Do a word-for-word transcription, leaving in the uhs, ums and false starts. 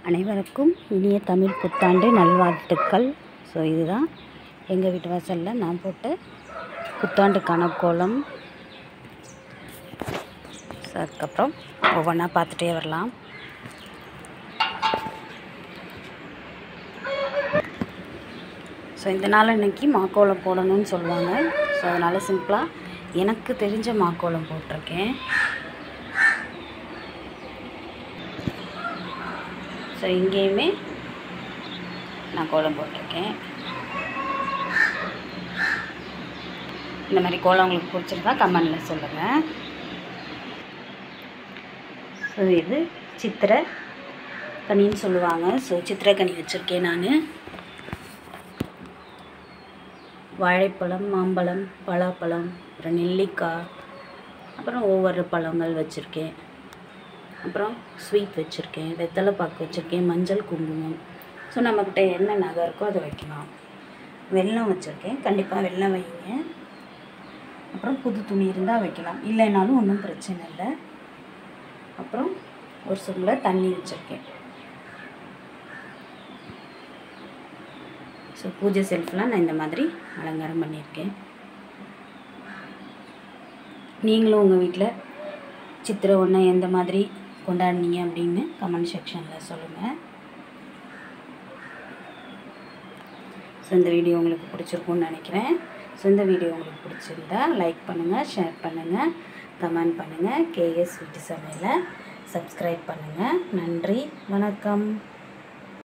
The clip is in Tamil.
அனைவருக்கும் இனிய தமிழ் புத்தாண்டு நல்வாழ்த்துக்கள். ஸோ இதுதான் எங்கள் வீட்டு வாசலில் நான் போட்ட புத்தாண்டுக்கான கோலம். ஸோ அதுக்கப்புறம் ஒவ்வொன்றா பார்த்துட்டே வரலாம். ஸோ இந்த நாள் அன்றைக்கி மாக்கோலம் போடணும்னு சொல்லுவாங்க. ஸோ அதனால் சிம்பிளாக எனக்கு தெரிஞ்ச மாக்கோலம் போட்டிருக்கேன். ஸோ இங்கேயுமே நான் கோலம் போட்டிருக்கேன். இந்த மாதிரி கோலம் உங்களுக்கு பிடிச்சிருந்தா கமெண்டில் சொல்லுங்கள். ஸோ இது சித்திரை கனின்னு சொல்லுவாங்க. ஸோ சித்திரை கனி வச்சுருக்கேன் நான். வாழைப்பழம், மாம்பழம், பலாப்பழம், அப்புறம் நெல்லிக்காய், அப்புறம் ஒவ்வொரு பழங்கள் வச்சுருக்கேன். அப்புறம் ஸ்வீட் வச்சுருக்கேன், வெத்தலை பாக்கு வச்சுருக்கேன், மஞ்சள் குங்குமம். ஸோ நம்மக்கிட்ட என்ன நகை இருக்கோ அதை வைக்கலாம். வெல்லம் வச்சுருக்கேன், கண்டிப்பாக வெல்லம் வைங்க. அப்புறம் புது துணி இருந்தால் வைக்கலாம், இல்லைனாலும் ஒன்றும் பிரச்சனை இல்லை. அப்புறம் ஒரு சொம்பில் தண்ணி வச்சுருக்கேன். ஸோ பூஜை செல்ஃப்லாம் நான் இந்த மாதிரி அலங்காரம் பண்ணியிருக்கேன். நீங்களும் உங்கள் வீட்டில் சித்திரை ஒன்று எந்த மாதிரி கொண்டாடினீங்க அப்படின்னு கமெண்ட் செக்ஷனில் சொல்லுங்கள். ஸோ இந்த வீடியோ உங்களுக்கு பிடிச்சிருக்கும்னு நினைக்கிறேன். ஸோ இந்த வீடியோ உங்களுக்கு பிடிச்சிருந்தா லைக் பண்ணுங்கள், ஷேர் பண்ணுங்கள், கமெண்ட் பண்ணுங்கள். கேஎஸ் வீட்டு சமையலை சப்ஸ்கிரைப் பண்ணுங்கள். நன்றி, வணக்கம்.